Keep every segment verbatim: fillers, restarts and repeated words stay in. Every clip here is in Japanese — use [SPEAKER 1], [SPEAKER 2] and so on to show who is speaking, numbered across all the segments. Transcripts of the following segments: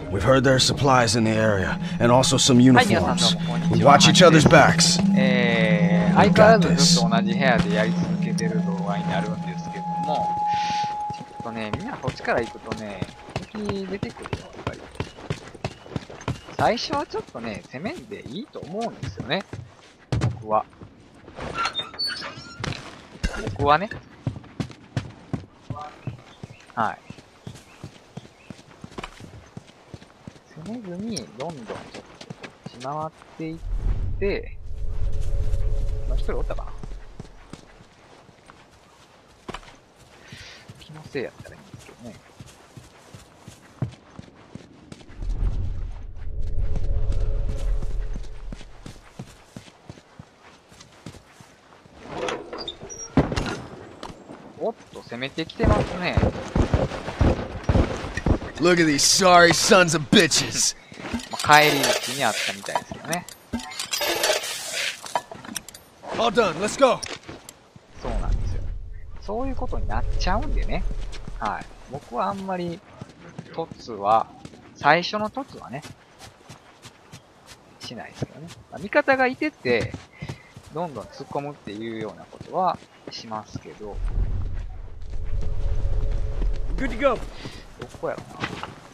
[SPEAKER 1] We've heard there are supplies in the area, and also some uniforms. We watch each other's backs.
[SPEAKER 2] えー、相変わらずずっと同じ部屋でやり続けてる動画になるんですけども、ちょっとね、みんなこっちから行くとね、敵出てくるよ、やっぱり。最初はちょっとね、攻めんでいいと思うんですよね。僕は。僕はね。はい。攻めずに、どんどんちょっと立ち回っていって、まあ、一人おったかな。気のせいやったらいいんですけどね。おっと、攻めてきてますね。
[SPEAKER 1] Look at these sorry sons of bitches.
[SPEAKER 2] まあ、帰り道にあったみたいですけどね。
[SPEAKER 1] All done. Let's go.
[SPEAKER 2] そうなんですよ。そういうことになっちゃうんでね。はい。僕はあんまり、凸は、最初の凸はね、しないですけどね。まあ、味方がいてて、どんどん突っ込むっていうようなことはしますけど。
[SPEAKER 1] Good to go.
[SPEAKER 2] どこやろな。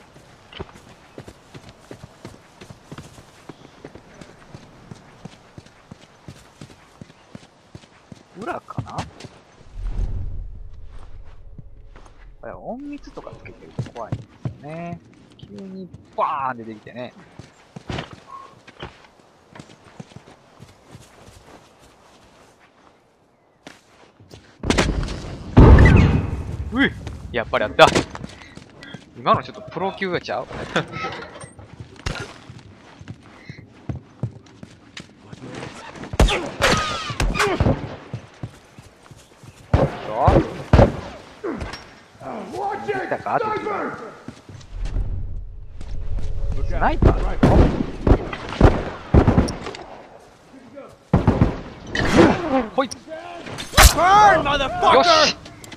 [SPEAKER 2] 裏かな。これ隠密とかつけてると怖いんですよね。急にバーン出てきてね。うい、やっぱりあった。今のちょっとプロ級がちゃう。来たか敵が。スナイパーだよ。ほい。よし。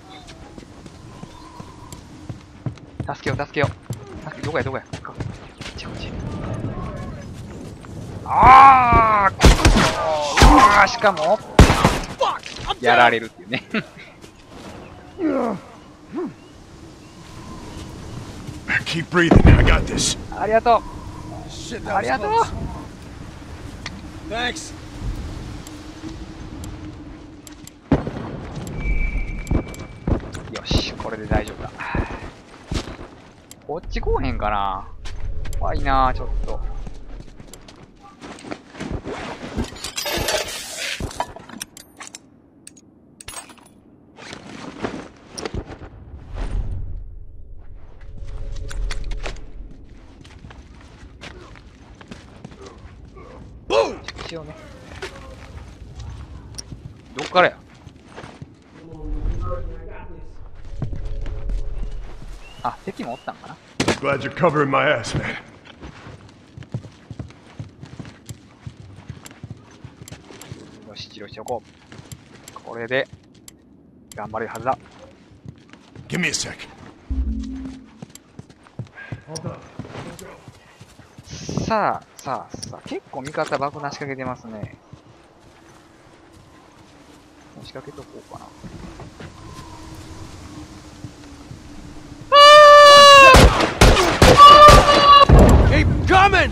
[SPEAKER 2] 助けよう助けよう。助けどこやどこや。こっちこっち。ああ。ああ、しかもやられるっていうね。
[SPEAKER 1] Keep breathing. I got this.
[SPEAKER 2] ありがとう。ありがとう。
[SPEAKER 1] Thanks.
[SPEAKER 2] よし、これで大丈夫だ。こっち来おへんかな。怖いなちょっと。一応ね。どっからや。あ、敵もおったんかな。
[SPEAKER 3] Glad you're covering my ass, man.
[SPEAKER 2] よし、治療しておこう。これで頑張れるはずだ。
[SPEAKER 1] Give me a sec.
[SPEAKER 2] さあ、さあ、さあ、結構味方爆弾仕掛けてますね。仕掛けとこうかな。
[SPEAKER 1] Keep coming.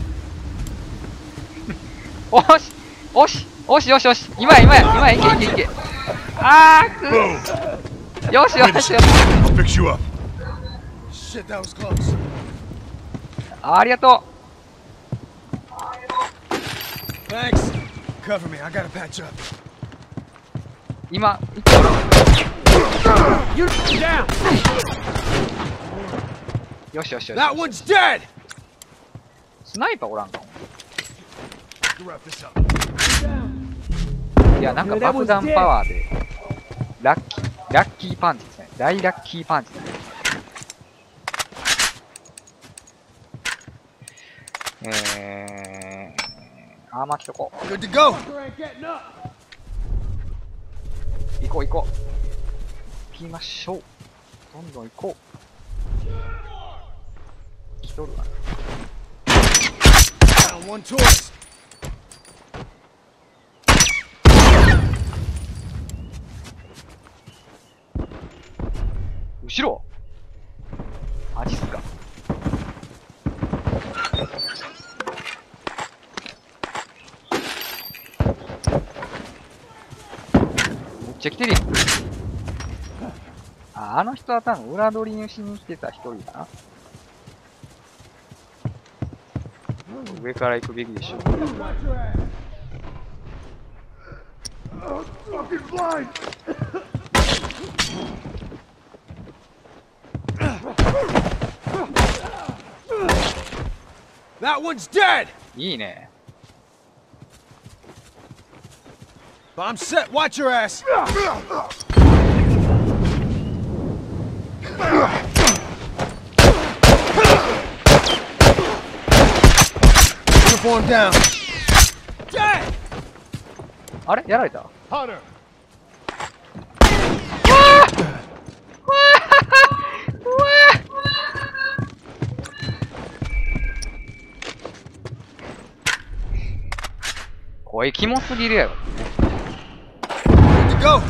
[SPEAKER 2] おしおしおしよしよし今や今や今やいけいけいけ。あーくよしよしよし。
[SPEAKER 3] I'll fix you up.
[SPEAKER 1] Shit, that was close.
[SPEAKER 2] ありがとう。
[SPEAKER 1] Thanks. Cover me. I gotta patch up.
[SPEAKER 2] 今いったよ。
[SPEAKER 1] You down.
[SPEAKER 2] よしよしよし。
[SPEAKER 1] That one's dead.
[SPEAKER 2] スナイパーおらんかも。
[SPEAKER 1] Wrap this up.
[SPEAKER 2] いやなんか爆弾パワーでラッキーラッキーパンチですね。大ラッキーパンチですね。えー、アーマー着とこう。
[SPEAKER 1] Good to go.
[SPEAKER 2] 行こう行こう。行きましょう。どんどん行こう。行人おるわな。
[SPEAKER 1] Down one tourist.
[SPEAKER 2] 後ろマジっすか。めっちゃ来てるやん。あ、あの人は多分裏取りにしに来てた一人かな。上から行くべきでしょう。
[SPEAKER 1] That one's dead!
[SPEAKER 2] いいね。
[SPEAKER 1] Bomb set, watch your ass! Uniform down. Dead!
[SPEAKER 2] あれやられた
[SPEAKER 3] Hunter!
[SPEAKER 2] 声キモすぎるやろ。
[SPEAKER 1] Good to go.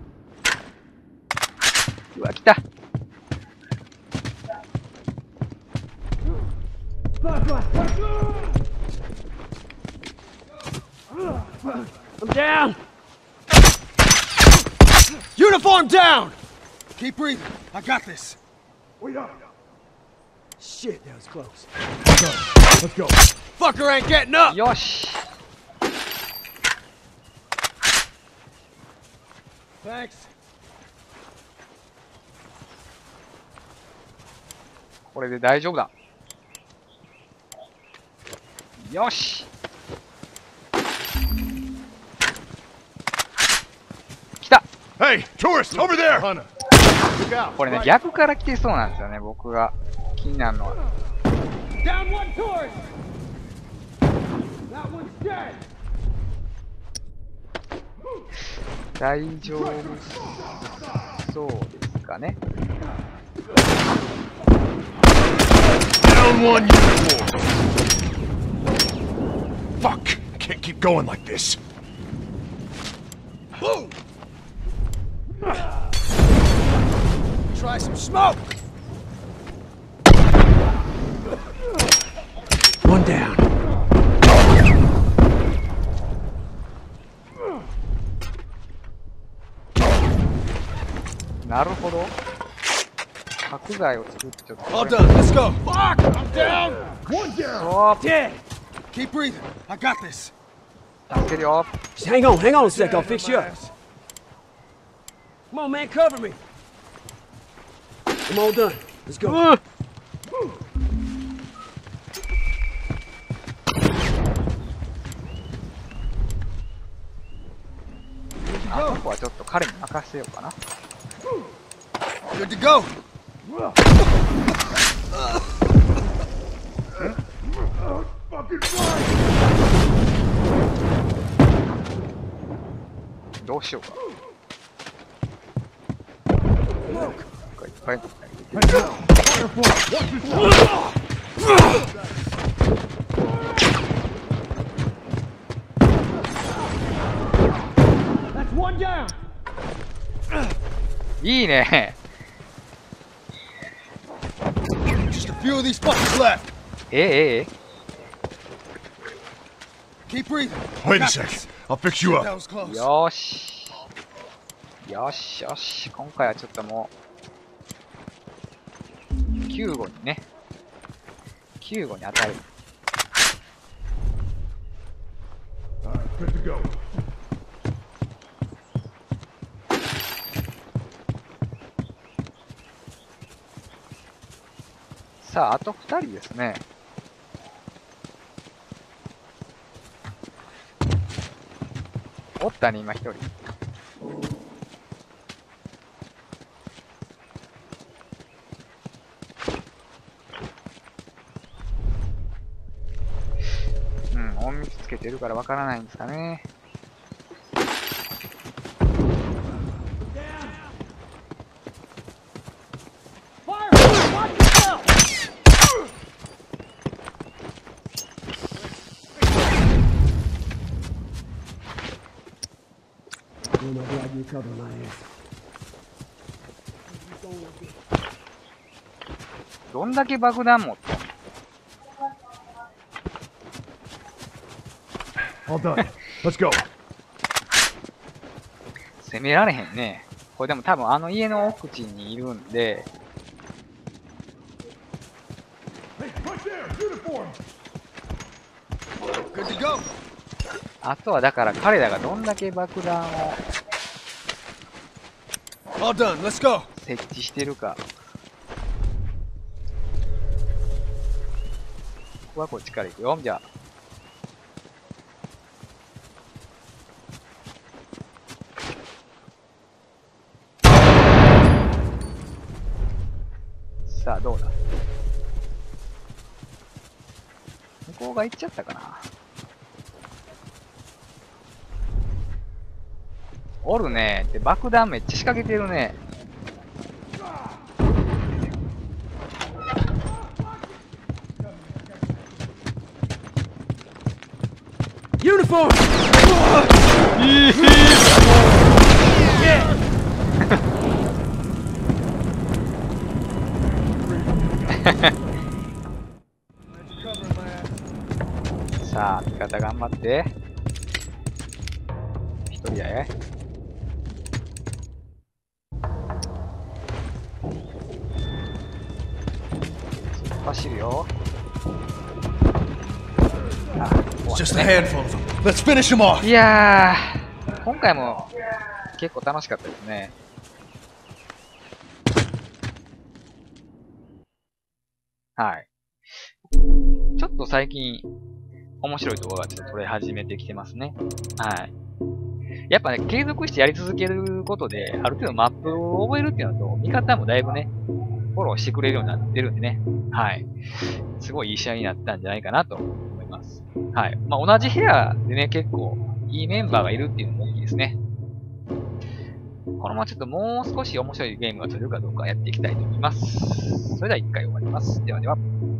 [SPEAKER 2] うわ、来た。
[SPEAKER 1] I'm down. Uniform down. Keep breathing. I got this.
[SPEAKER 3] Wait up!
[SPEAKER 1] Shit, that was close.
[SPEAKER 3] Let's go.
[SPEAKER 1] Fucker ain't getting up.
[SPEAKER 2] よし。
[SPEAKER 1] Thanks.
[SPEAKER 2] これで大丈夫だ。よし。来た。
[SPEAKER 3] Hey, tourist, over there! Hunter! Look out!
[SPEAKER 2] これね、逆から来てそうなんですよね、僕が気になるのは。
[SPEAKER 1] Down one tourist. That one's dead.
[SPEAKER 2] 大丈夫そうですかね。
[SPEAKER 3] Down one uniform! Fuck! I can't keep going like this.
[SPEAKER 1] Boom. Try some smoke. One down.
[SPEAKER 2] なるほど。角材を作ってちょっと。
[SPEAKER 1] All done. Let's go. Fuck! I'm down. One down.
[SPEAKER 2] おー、
[SPEAKER 1] Dead. Keep breathing. I got this.
[SPEAKER 2] 助けるよ。
[SPEAKER 4] Just hang on, hang on a sec, I'll fix you up. Come on, man, cover me. I'm all done. Let's go.
[SPEAKER 2] うん。あの子はちょっと彼に任せようかな。
[SPEAKER 1] Good to go. どうしようか。なんかいっぱい。いいね。 Just a few of these fuckers left.
[SPEAKER 2] えええ
[SPEAKER 1] Keep breathing.
[SPEAKER 3] Wait a second. I'll fix you
[SPEAKER 1] That
[SPEAKER 3] up.
[SPEAKER 1] was close.
[SPEAKER 2] えよーし。よしよし。今回はちょっともう、救護にね。救護に当たる。
[SPEAKER 3] Alright, good to go.
[SPEAKER 2] さあ、あとふたりですね。おったね、今ひとり。うん、隠密つけてるからわからないんですかね。
[SPEAKER 4] each other, man.
[SPEAKER 2] どんだけ爆弾持ってんの
[SPEAKER 3] All done. Let's go.
[SPEAKER 2] 攻められへんね。これでも多分あの家の奥地にいるんで、
[SPEAKER 3] Hey, right there. Uniform.
[SPEAKER 1] Good to go.
[SPEAKER 2] あとはだから彼らがどんだけ爆弾を
[SPEAKER 1] All done. Let's go.
[SPEAKER 2] 設置してるか。ここはこっちから行くよ。じゃあ。さあ、どうだ。向こうが行っちゃったかな。おるね。で、爆弾めっちゃ仕掛けてるね。
[SPEAKER 1] Uniform!
[SPEAKER 2] さあ、味方頑張って。一人やえ。走るよ。あ、
[SPEAKER 1] Just a handful of them. Let's finish them off.
[SPEAKER 2] いやー、今回も結構楽しかったですね。はい。ちょっと最近、面白い動画がちょっと撮れ始めてきてますね。はい。やっぱね、継続してやり続けることで、ある程度マップを覚えるっていうのと、見方もだいぶね、フォローしてくれるようになってるんでね。はい。すごいいい試合になったんじゃないかなと思います。はい。まあ、同じ部屋でね、結構いいメンバーがいるっていうのも大きいですね。このままちょっともう少し面白いゲームが取れるかどうかやっていきたいと思います。それでは一回終わります。ではでは。